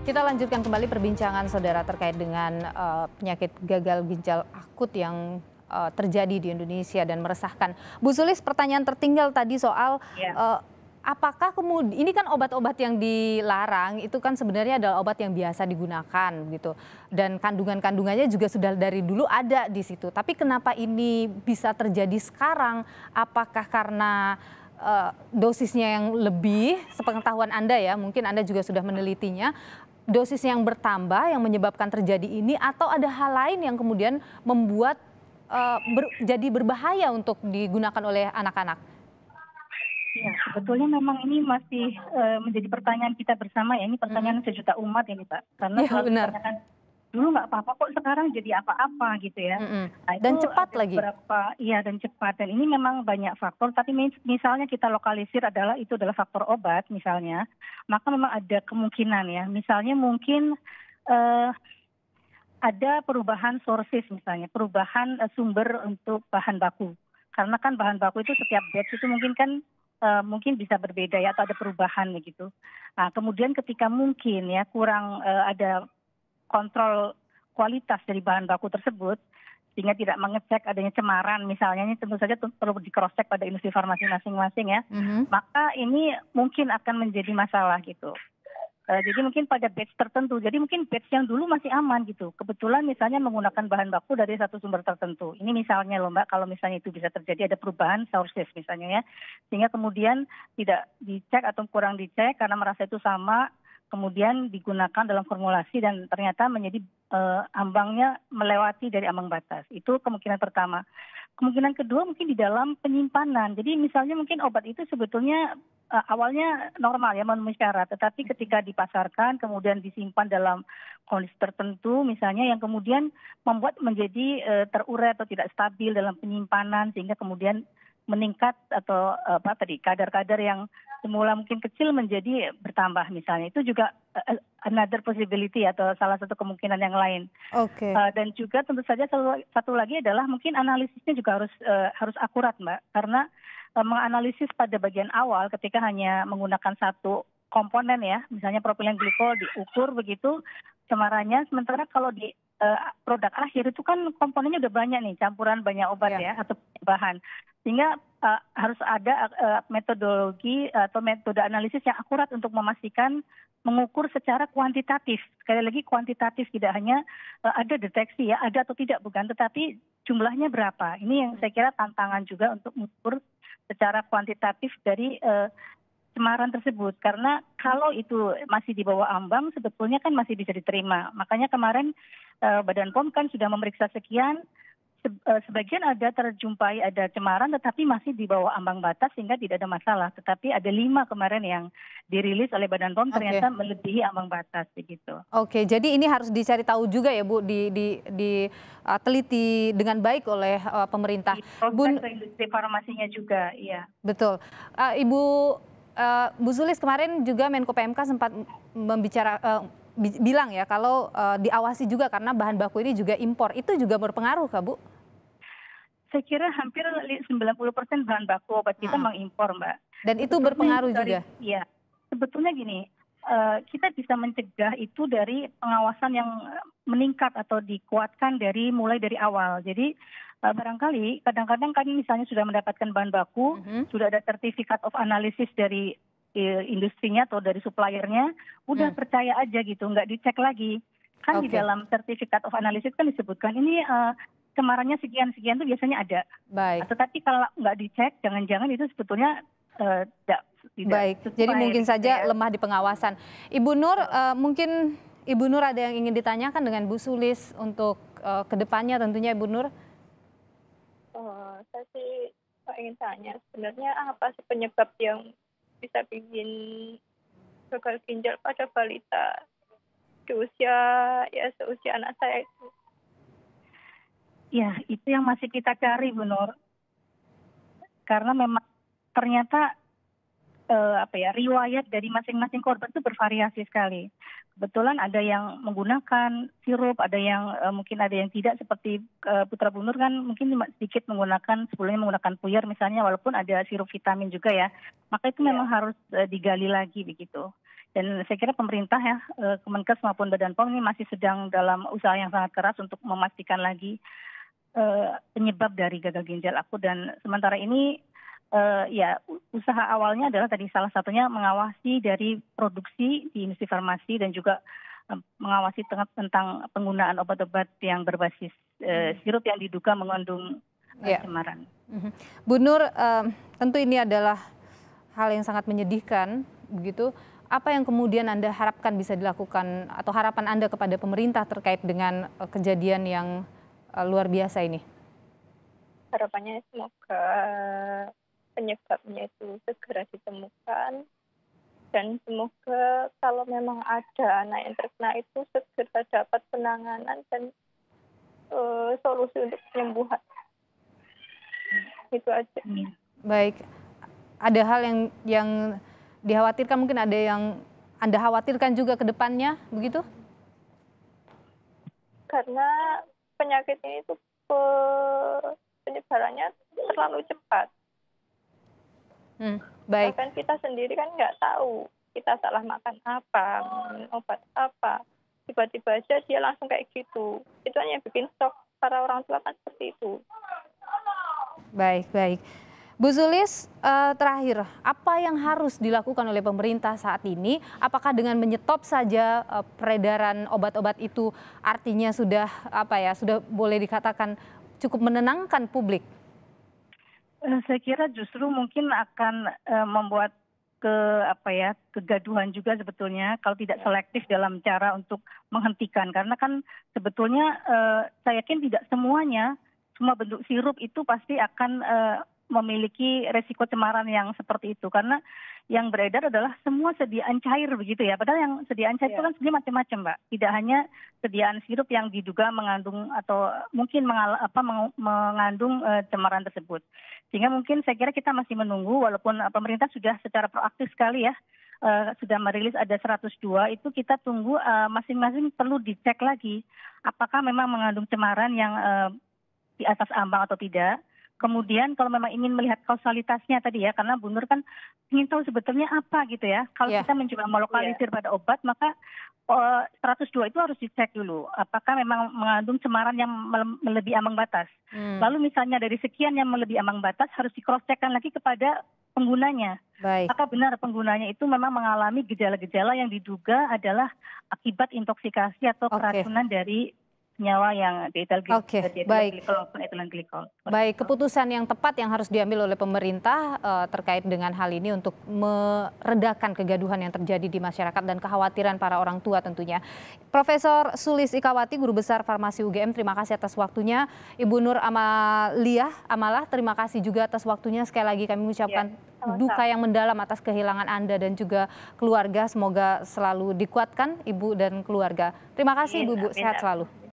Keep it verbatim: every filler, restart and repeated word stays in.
Kita lanjutkan kembali perbincangan saudara terkait dengan uh, penyakit gagal ginjal akut yang uh, terjadi di Indonesia dan meresahkan. Bu Sulis, pertanyaan tertinggal tadi soal Ya. uh, apakah kemudian ini kan obat-obat yang dilarang itu kan sebenarnya adalah obat yang biasa digunakan gitu, dan kandungan-kandungannya juga sudah dari dulu ada di situ. Tapi kenapa ini bisa terjadi sekarang? Apakah karena uh, dosisnya yang lebih, sepengetahuan Anda ya, mungkin Anda juga sudah menelitinya, dosis yang bertambah yang menyebabkan terjadi ini, atau ada hal lain yang kemudian membuat uh, ber, jadi berbahaya untuk digunakan oleh anak-anak? Ya, sebetulnya memang ini masih uh, menjadi pertanyaan kita bersama ya. Ini pertanyaan mm-hmm. sejuta umat ini Pak. Karena ya, selalu benar. ditanyakan, dulu nggak apa-apa kok sekarang jadi apa-apa gitu ya. Mm-hmm. Nah, dan itu cepat ada lagi. Beberapa, iya dan cepat. Dan ini memang banyak faktor. Tapi misalnya kita lokalisir adalah itu adalah faktor obat misalnya. Maka memang ada kemungkinan ya. Misalnya mungkin uh, ada perubahan sources misalnya. Perubahan uh, sumber untuk bahan baku. Karena kan bahan baku itu setiap batch itu mungkin kan Uh, mungkin bisa berbeda ya, atau ada perubahan begitu. Nah, kemudian ketika mungkin ya kurang uh, ada kontrol kualitas dari bahan baku tersebut, sehingga tidak mengecek adanya cemaran misalnya, ini tentu saja perlu di cross check pada industri farmasi masing-masing ya, mm-hmm. maka ini mungkin akan menjadi masalah gitu. Uh, jadi mungkin pada batch tertentu, jadi mungkin batch yang dulu masih aman gitu. Kebetulan misalnya menggunakan bahan baku dari satu sumber tertentu. Ini misalnya loh Mbak, kalau misalnya itu bisa terjadi ada perubahan sources misalnya ya. Sehingga kemudian tidak dicek atau kurang dicek karena merasa itu sama, kemudian digunakan dalam formulasi dan ternyata menjadi uh, ambangnya melewati dari ambang batas. Itu kemungkinan pertama. Kemungkinan kedua mungkin di dalam penyimpanan. Jadi misalnya mungkin obat itu sebetulnya Uh, awalnya normal ya memenuhi syarat, tetapi ketika dipasarkan kemudian disimpan dalam kondisi tertentu misalnya yang kemudian membuat menjadi uh, terurai atau tidak stabil dalam penyimpanan sehingga kemudian meningkat atau uh, apa tadi kadar-kadar yang semula mungkin kecil menjadi bertambah misalnya, itu juga uh, another possibility atau salah satu kemungkinan yang lain. Oke. Okay. Uh, dan juga tentu saja satu, satu lagi adalah mungkin analisisnya juga harus uh, harus akurat Mbak, karena menganalisis pada bagian awal ketika hanya menggunakan satu komponen ya, misalnya propilen glikol diukur begitu cemarannya, sementara kalau di uh, produk akhir itu kan komponennya udah banyak nih, campuran banyak obat yeah. ya atau bahan, sehingga uh, harus ada uh, metodologi atau metode analisis yang akurat untuk memastikan mengukur secara kuantitatif. Sekali lagi kuantitatif, tidak hanya uh, ada deteksi ya, ada atau tidak bukan, tetapi jumlahnya berapa. Ini yang saya kira tantangan juga untuk mengukur secara kuantitatif dari uh, cemaran tersebut. Karena kalau itu masih di bawah ambang, sebetulnya kan masih bisa diterima. Makanya kemarin uh, Badan P O M kan sudah memeriksa sekian, se uh, sebagian ada terjumpai ada cemaran, tetapi masih di bawah ambang batas sehingga tidak ada masalah. Tetapi ada lima kemarin yang dirilis oleh Badan P O M ternyata okay. melebihi ambang batas begitu. Oke, jadi ini harus dicari tahu juga ya Bu, di di di uh, teliti dengan baik oleh uh, pemerintah. Bun industri farmasinya juga, iya. Betul. Uh, Ibu uh, Bu Sulis, kemarin juga Menko P M K sempat membicara uh, bilang ya kalau uh, diawasi juga karena bahan baku ini juga impor. Itu juga berpengaruh Kak Bu? Saya kira hampir sembilan puluh persen bahan baku obat kita hmm. mengimpor Mbak. Dan itu sebetulnya berpengaruh dari, juga? Iya. Sebetulnya gini, uh, kita bisa mencegah itu dari pengawasan yang meningkat atau dikuatkan dari mulai dari awal. Jadi uh, barangkali kadang-kadang kami misalnya sudah mendapatkan bahan baku, mm-hmm. sudah ada sertifikat of analysis dari uh, industrinya atau dari suppliernya, udah mm. percaya aja gitu, nggak dicek lagi. Kan okay. di dalam sertifikat of analysis kan disebutkan ini uh, cemarannya sekian-sekian itu biasanya ada. Baik. Tetapi kalau nggak dicek, jangan-jangan itu sebetulnya uh, tidak. Tidak Baik, jadi mungkin saja ya. lemah di pengawasan. Ibu Nur, uh, mungkin Ibu Nur ada yang ingin ditanyakan dengan Bu Sulis untuk uh, kedepannya tentunya Ibu Nur? Oh, saya sih ingin tanya, sebenarnya apa sih penyebab yang bisa bikin gagal ginjal pada balita di usia ya seusia anak saya itu? Ya, itu yang masih kita cari Bu Nur. Karena memang ternyata Uh, apa ya riwayat dari masing-masing korban itu bervariasi sekali. Kebetulan ada yang menggunakan sirup, ada yang uh, mungkin ada yang tidak, seperti uh, Putra Bu Nur kan mungkin sedikit menggunakan, sebelumnya menggunakan puyer misalnya, walaupun ada sirup vitamin juga ya. Maka itu yeah. memang harus uh, digali lagi begitu. Dan saya kira pemerintah ya, eh, Kemenkes maupun Badan P O M ini masih sedang dalam usaha yang sangat keras untuk memastikan lagi eh, penyebab dari gagal ginjal akut. Dan sementara ini eh, ya u- usaha awalnya adalah tadi salah satunya mengawasi dari produksi di industri farmasi dan juga eh, mengawasi teng- tentang penggunaan obat-obat yang berbasis eh, sirup yang diduga mengandung eh, Ya. cemaran. Mhm. Bu Nur, em, tentu ini adalah hal yang sangat menyedihkan, begitu. Apa yang kemudian Anda harapkan bisa dilakukan atau harapan Anda kepada pemerintah terkait dengan eh, kejadian yang eh, luar biasa ini? Harapannya semoga penyebabnya itu segera ditemukan dan semoga kalau memang ada anak yang terkena itu segera dapat penanganan dan eh, solusi untuk penyembuhan. Itu aja. Iya. Baik, ada hal yang yang dikhawatirkan, mungkin ada yang Anda khawatirkan juga ke depannya, begitu? Karena penyakit ini tuh pe- penyebarannya terlalu cepat. Hmm, baik, Bahkan kita sendiri kan nggak tahu kita salah makan apa, minum obat apa. Tiba-tiba aja dia langsung kayak gitu. Itu hanya bikin shock para orang tua kan seperti itu. baik, baik. Bu Sulis, eh, terakhir, apa yang harus dilakukan oleh pemerintah saat ini? Apakah dengan menyetop saja eh, peredaran obat-obat itu artinya sudah apa ya, sudah boleh dikatakan cukup menenangkan publik? Eh, Saya kira justru mungkin akan eh, membuat ke apa ya kegaduhan juga sebetulnya kalau tidak selektif dalam cara untuk menghentikan, karena kan sebetulnya eh, saya yakin tidak semuanya semua bentuk sirup itu pasti akan eh, memiliki resiko cemaran yang seperti itu, karena yang beredar adalah semua sediaan cair begitu ya, padahal yang sediaan cair itu Ya. kan sebenarnya macam-macam, Mbak, tidak hanya sediaan sirup yang diduga mengandung atau mungkin mengal- apa, meng- mengandung eh, cemaran tersebut. Sehingga mungkin saya kira kita masih menunggu, walaupun eh, pemerintah sudah secara proaktif sekali ya, eh, sudah merilis ada seratus dua, itu kita tunggu eh, masing-masing perlu dicek lagi apakah memang mengandung cemaran yang eh, di atas ambang atau tidak. Kemudian kalau memang ingin melihat kausalitasnya tadi ya, karena Bu Nur kan ingin tahu sebetulnya apa gitu ya. Kalau Ya. kita mencoba melokalisir pada obat, maka eh, seratus dua itu harus dicek dulu apakah memang mengandung cemaran yang mele- melebihi ambang batas. Hmm, Lalu misalnya dari sekian yang melebihi ambang batas harus di-cross-check-kan lagi kepada penggunanya. baik. Apakah benar penggunanya itu memang mengalami gejala-gejala yang diduga adalah akibat intoksikasi atau Oke. keracunan dari senyawa yang diethylglycol Oke, baik. maupun ethylene glycol. Baik, keputusan yang tepat yang harus diambil oleh pemerintah eh, terkait dengan hal ini untuk meredakan kegaduhan yang terjadi di masyarakat dan kekhawatiran para orang tua tentunya. Profesor Sulis Ikawati, Guru Besar Farmasi U G M, terima kasih atas waktunya. Ibu Nur Amalia Amalah, terima kasih juga atas waktunya. Sekali lagi kami mengucapkan sama-sama. duka yang mendalam atas kehilangan Anda dan juga keluarga. Semoga selalu dikuatkan Ibu dan keluarga. Terima kasih Amin, Ibu, Bu. amin, Sehat amin. selalu.